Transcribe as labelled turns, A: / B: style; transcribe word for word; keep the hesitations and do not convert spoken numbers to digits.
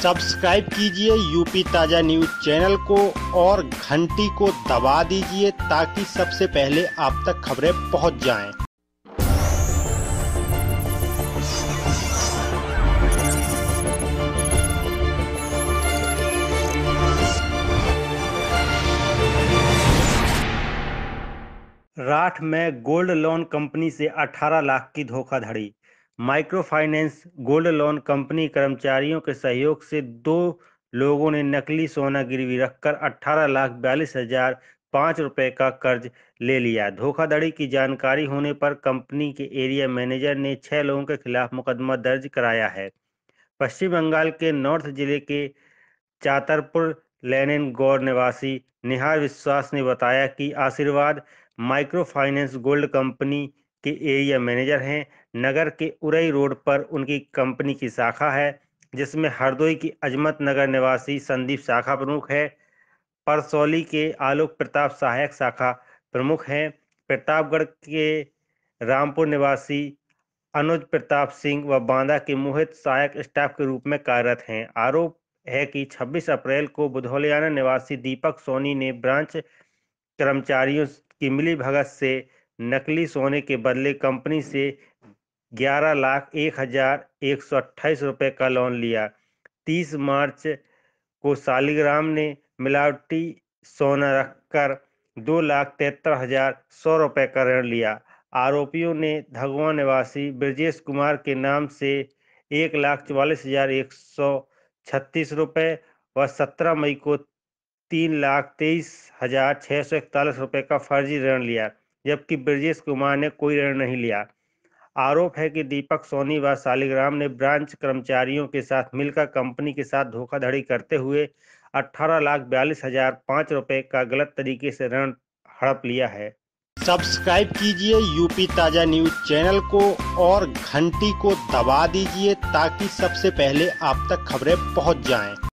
A: Subscribe कीजिए UP ताजा news channel को और घंटी को दबा दीजिए ताकि सबसे पहले आप तक खबरें पहुंच जाएं। राठ में गोल्ड लोन कंपनी से अठारह लाख की धोखाधड़ी। Micro finance gold loan company कर्मचारियों के सहयोग से दो लोगों ने नकली सोना गिरवी रखकर अठारह लाख बयालीस हजार पाँच रुपए का कर्ज ले लिया। धोखाधड़ी की जानकारी होने पर कंपनी के एरिया मैनेजर ने छह लोगों के खिलाफ मुकदमा दर्ज कराया है। पश्चिम बंगाल के नॉर्थ जिले के चातरपुर लेनिन गौर निवासी निहार विश्वास ने बताया कि Ashirwad micro finance gold company के एरिया मैनेजर हैं। नगर के उरई रोड पर उनकी कंपनी की शाखा है, जिसमें हरदोई की अजमत नगर निवासी संदीप शाखा प्रमुख है। परसौली के आलोक प्रताप सहायक शाखा प्रमुख हैं। प्रतापगढ़ के रामपुर निवासी अनुज प्रताप सिंह व बांदा के मोहित सहायक स्टाफ के रूप में कार्यरत हैं। आरोप है कि छब्बीस अप्रैल को बुधौलियाना निवासी दीपक सोनी ने ब्रांच कर्मचारियों की मिलीभगत से नकली सोने के बदले कंपनी से ग्यारह लाख एक हजार एक सौ अट्ठाईस रुपये का लोन लिया। तीस मार्च को सालिग्राम ने मिलावटी सोना रखकर दो लाख तिहत्तर हजार सौ रुपये का ऋण लिया। आरोपियों ने धगवा निवासी ब्रजेश कुमार के नाम से एक लाख चौवालीस हजार एक सौ छत्तीस रुपये व सत्रह मई को तीन लाख तेईस हजार छः सौ इकतालीस रुपये का फर्जी ऋण लिया, जबकि ब्रजेश कुमार ने कोई ऋण नहीं लिया। आरोप है कि दीपक सोनी व सालिग्राम ने ब्रांच कर्मचारियों के साथ मिलकर कंपनी के साथ धोखाधड़ी करते हुए अठारह लाख बयालीस हजार पाँच रुपये का गलत तरीके से ऋण हड़प लिया है। सब्सक्राइब कीजिए यूपी ताजा न्यूज चैनल को और घंटी को दबा दीजिए ताकि सबसे पहले आप तक खबरें पहुंच जाएं।